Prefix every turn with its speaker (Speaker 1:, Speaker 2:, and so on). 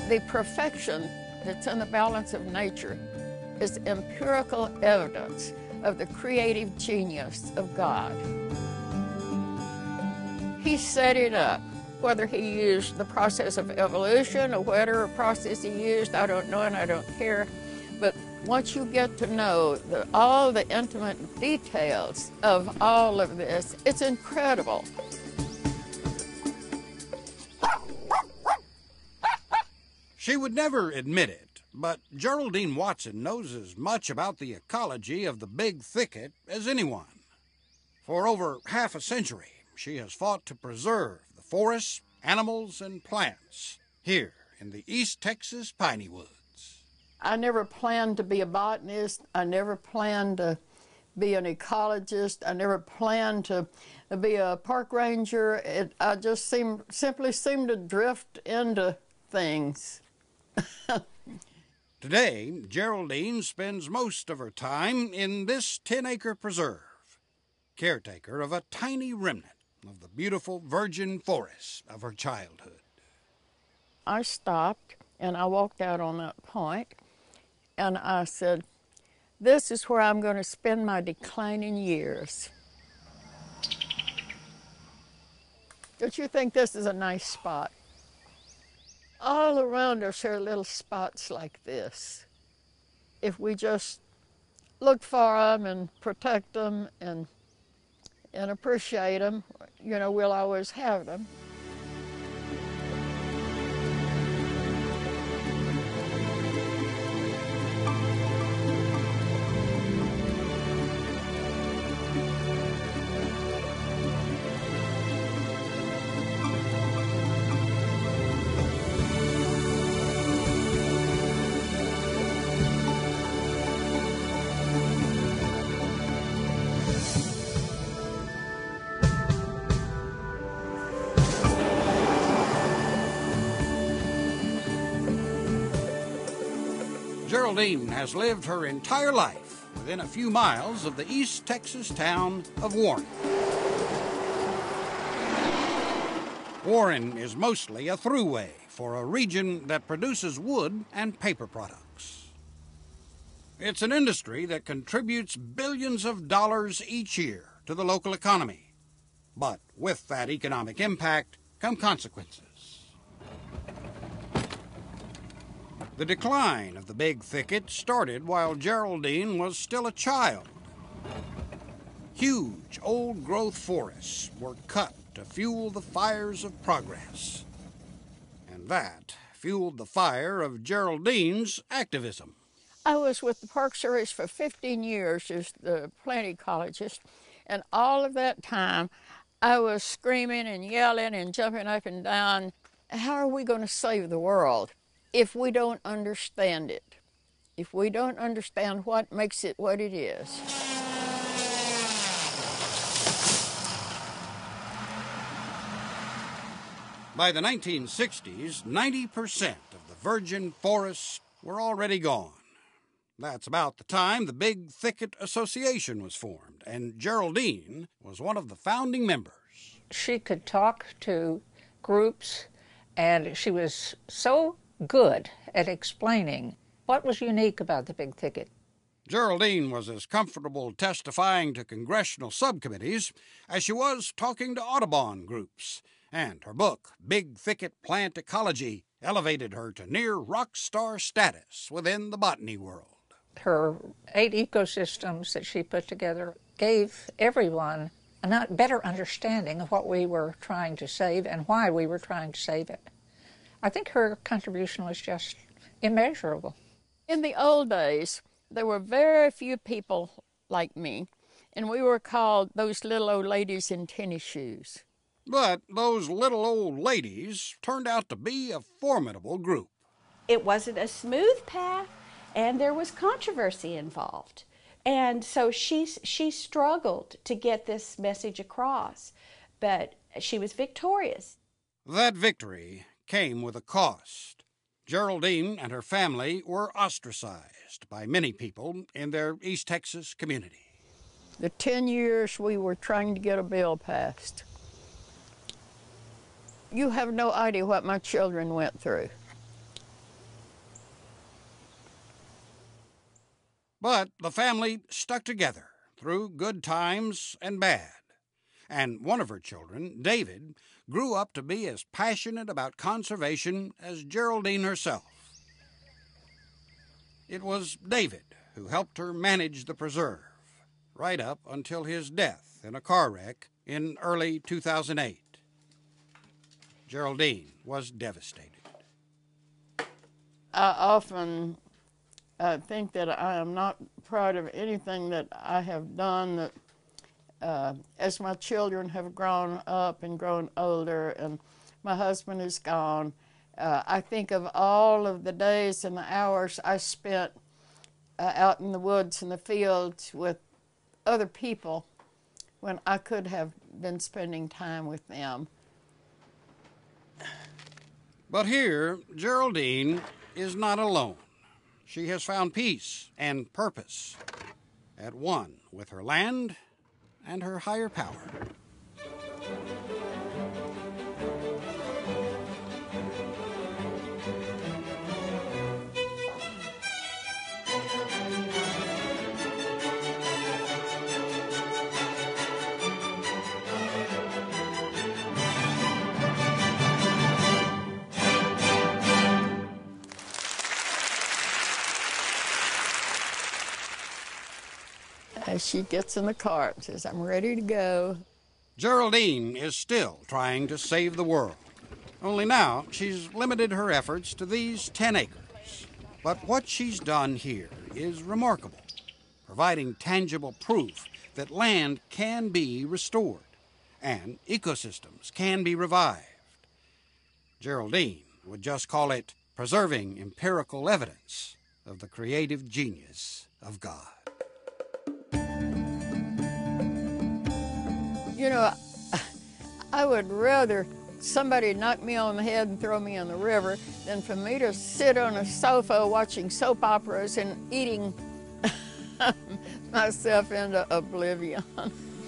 Speaker 1: The perfection that's in the balance of nature is empirical evidence of the creative genius of God. He set it up. Whether he used the process of evolution or whatever process he used, I don't know and I don't care. But once you get to know all the intimate details of all of this, it's incredible.
Speaker 2: She would never admit it, but Geraldine Watson knows as much about the ecology of the Big Thicket as anyone. For over half a century, she has fought to preserve the forests, animals, and plants here in the East Texas piney woods.
Speaker 1: I never planned to be a botanist. I never planned to be an ecologist. I never planned to be a park ranger. I just simply seemed to drift into things.
Speaker 2: Today, Geraldine spends most of her time in this 10-acre preserve, caretaker of a tiny remnant of the beautiful virgin forests of her childhood.
Speaker 1: I stopped and I walked out on that point and I said, this is where I'm going to spend my declining years. Don't you think this is a nice spot? All around us are little spots like this. If we just look for them and protect them and appreciate them, you know, we'll always have them.
Speaker 2: Geraldine has lived her entire life within a few miles of the East Texas town of Warren. Warren is mostly a throughway for a region that produces wood and paper products. It's an industry that contributes billions of dollars each year to the local economy. But with that economic impact come consequences. The decline of the Big Thicket started while Geraldine was still a child. Huge old-growth forests were cut to fuel the fires of progress. And that fueled the fire of Geraldine's activism.
Speaker 1: I was with the Park Service for 15 years as the plant ecologist, and all of that time I was screaming and yelling and jumping up and down. How are we going to save the world if we don't understand it? If we don't understand what makes it what it is?
Speaker 2: By the 1960s, 90% of the virgin forests were already gone. That's about the time the Big Thicket Association was formed, and Geraldine was one of the founding members.
Speaker 3: She could talk to groups, and she was so good at explaining what was unique about the Big Thicket.
Speaker 2: Geraldine was as comfortable testifying to congressional subcommittees as she was talking to Audubon groups, and her book, Big Thicket Plant Ecology, elevated her to near rock star status within the botany world.
Speaker 3: Her 8 ecosystems that she put together gave everyone a better understanding of what we were trying to save and why we were trying to save it. I think her contribution was just immeasurable.
Speaker 1: In the old days, there were very few people like me, and we were called those little old ladies in tennis shoes.
Speaker 2: But those little old ladies turned out to be a formidable group.
Speaker 4: It wasn't a smooth path, and there was controversy involved. And so she struggled to get this message across, but she was victorious.
Speaker 2: That victory came with a cost. Geraldine and her family were ostracized by many people in their East Texas community.
Speaker 1: The 10 years we were trying to get a bill passed. You have no idea what my children went through.
Speaker 2: But the family stuck together through good times and bad. And one of her children, David, grew up to be as passionate about conservation as Geraldine herself. It was David who helped her manage the preserve, right up until his death in a car wreck in early 2008. Geraldine was devastated.
Speaker 1: I often think that I am not proud of anything that I have done, that as my children have grown up and grown older and my husband is gone, I think of all of the days and the hours I spent out in the woods and the fields with other people when I could have been spending time with them.
Speaker 2: But here, Geraldine is not alone. She has found peace and purpose, at one with her land and her higher power.
Speaker 1: As she gets in the car and says, "I'm ready to go."
Speaker 2: Geraldine is still trying to save the world. Only now she's limited her efforts to these 10 acres. But what she's done here is remarkable, providing tangible proof that land can be restored and ecosystems can be revived. Geraldine would just call it preserving empirical evidence of the creative genius of God.
Speaker 1: You know, I would rather somebody knock me on the head and throw me in the river than for me to sit on a sofa watching soap operas and eating myself into oblivion.